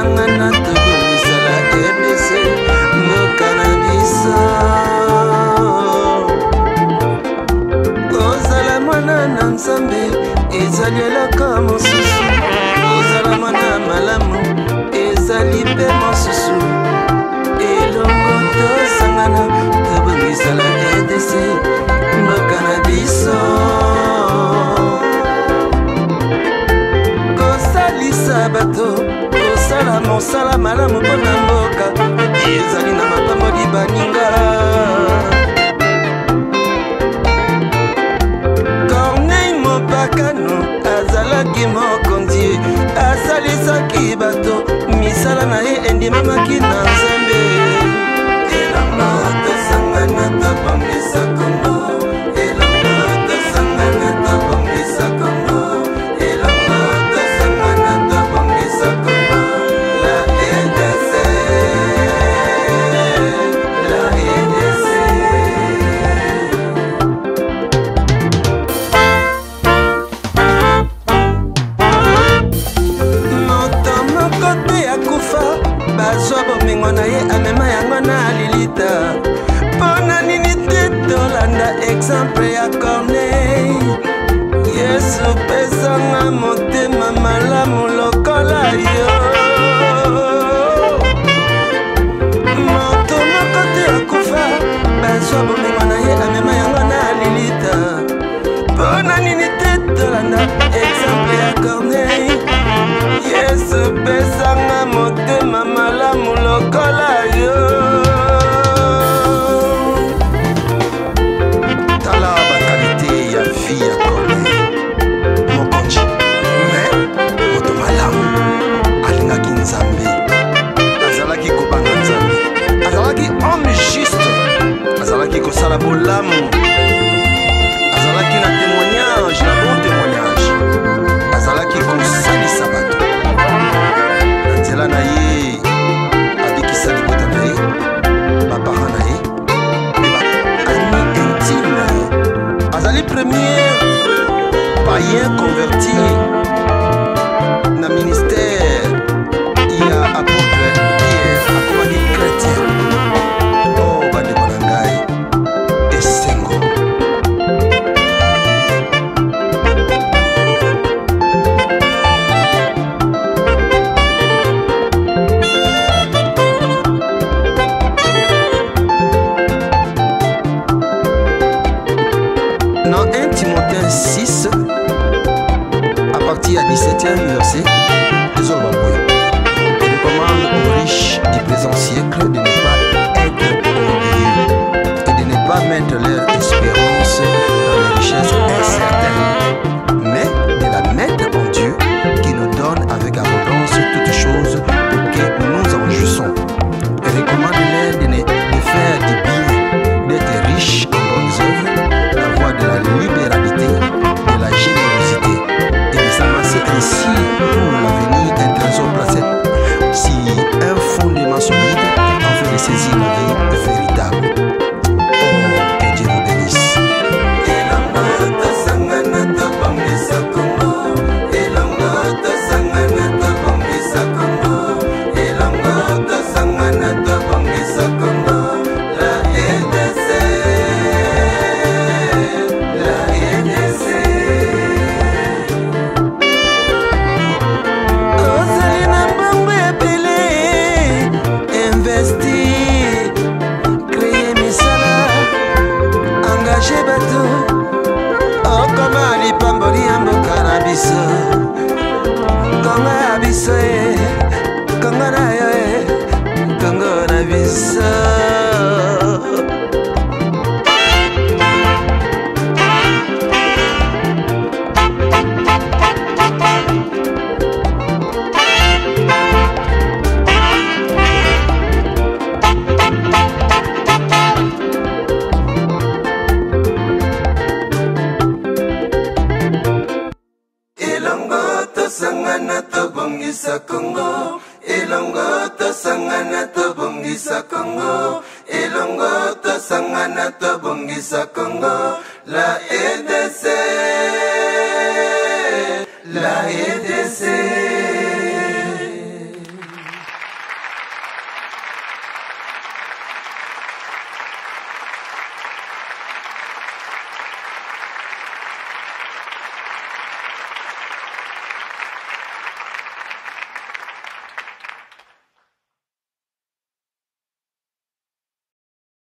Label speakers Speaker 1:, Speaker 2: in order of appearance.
Speaker 1: tosangana tobongisala RDC mboka na biso. Kozala mwana na Nzambe ezali eloko mosusu, kozala mwana malamu ezali mpe mosusu. Elongo tosangana tobongisala RDC mboka na biso. Kosalisa bato kosala mosala malamu mpona mboka ezali na mapamboli baninga. Corneille Mopakano azalaki mokonzi, asalisaki bato misala na ye endimamaki na Nzambe. Elongo tosangana tobongisa Kongo, elongo tosangana tobongisa Kongo, elongo tosangana tobongisa Kongo. La RDC, la RDC. Moto moko te akufa, bazwa bomengo na ye amema yango na lilita. Mpona nini te tolanda exemple ya Corneille? Yesu pesanga motema malamu lokola yo. Moto moko te akufa, bazwa bomengo na ye amema yango na lilita. Mpona nini te tolanda exemple ya Corneille? Yesu pesanga motema malamu lokola yo. Tala bakalite ya vie ya Corneille mokonzi, me moto malamu alingaki Nzambe, azalaki kobanga Nzambe, azalaki homme juste, azalaki kosala bolamu, azalaki na témoignage, na bon témoignage, azalaki kosalisa bato na nzela na ye, abikisa libota na ye, bapara na ye mpe baami intime na ye. Azali premier païen converti na ministère ya apôtre Pierre, akomaki chrétien. Oh bandeko na ngai, esengo dans 1 Timothée 6 à partir du 17e verset, il recommande aux riches du présent siècle de ne pas être orgueilleux et de ne pas mettre leur espérance dans les richesses incertaines, mais de la mettre en Dieu qui nous donne avec abondance toutes choses pour que nous en jouissons. Il recommande-leur de faire du bien, d'être riche en bonnes œuvres, d'avoir de la libéralité, de la générosité et de s'amasser ainsi pour l'avenir un trésor placé si un fondement solide afin de saisir la vie véritable. Oh, que Dieu vous bénisse. bongisa Congo, elongo to sangana to bongisa Congo, elongo to sangana to bongisa Congo, la EDC, la EDC.